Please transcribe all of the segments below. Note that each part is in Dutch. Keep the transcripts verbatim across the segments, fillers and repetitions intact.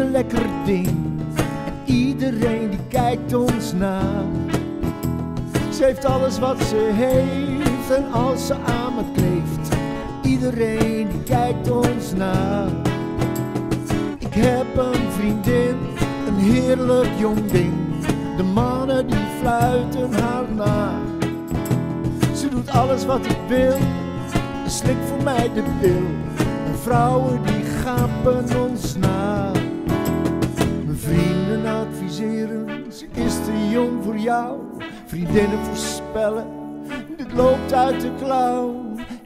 een lekker ding en iedereen die kijkt ons na. Ze heeft alles wat ze heeft en als ze aan me kleeft, iedereen die kijkt ons na. Ik heb een vriendin, een heerlijk jong ding, de mannen die fluiten haar na. Ze doet alles wat ik wil, slikt voor mij de pil. En vrouwen die gapen ons na. Mijn vrienden adviseren, ze is te jong voor jou. Vriendinnen voorspellen, dit loopt uit de klauw.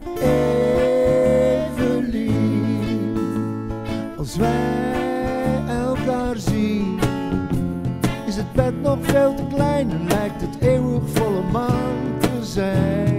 Evelien, als wij elkaar zien, is het bed nog veel te klein en lijkt het eeuwig volle maan te zijn.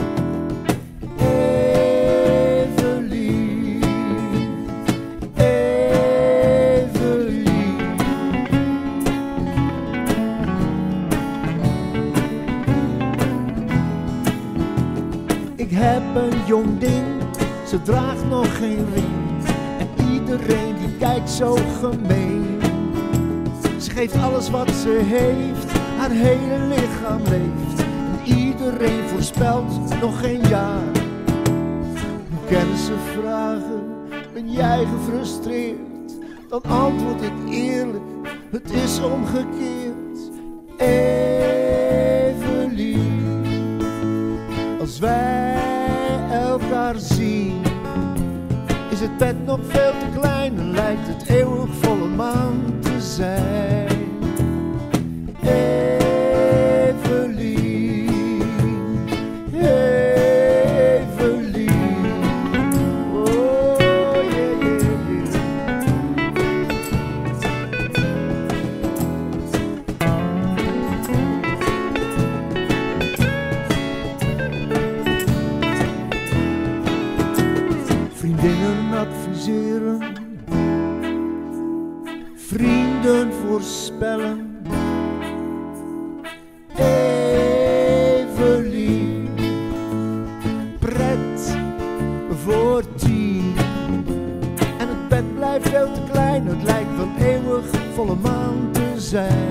Ik heb een jong ding, ze draagt nog geen ring en iedereen die kijkt zo gemeen. Ze geeft alles wat ze heeft, haar hele lichaam leeft en iedereen voorspelt nog geen jaar. Nu kennen ze vragen, ben jij gefrustreerd? Dan antwoord ik eerlijk, het is omgekeerd. Evelien, als wij elkaar zien, is het bed nog veel te klein en lijkt het eeuwig volle maan te zijn. Evelien, Evelien, oh yeah, yeah, yeah. Vriendinnen adviseren, vrienden voorspellen. Evelien, pret voor tien en het bed blijft veel te klein. Het lijkt wel eeuwig volle maan te zijn.